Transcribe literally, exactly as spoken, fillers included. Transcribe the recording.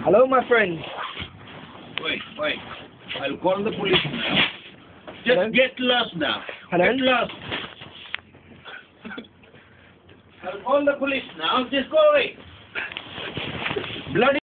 Hello, my friend. Wait, wait. I'll call the police now. Just Hello? get lost now. Hello? Get lost. I'll call the police now. Just go away. Bloody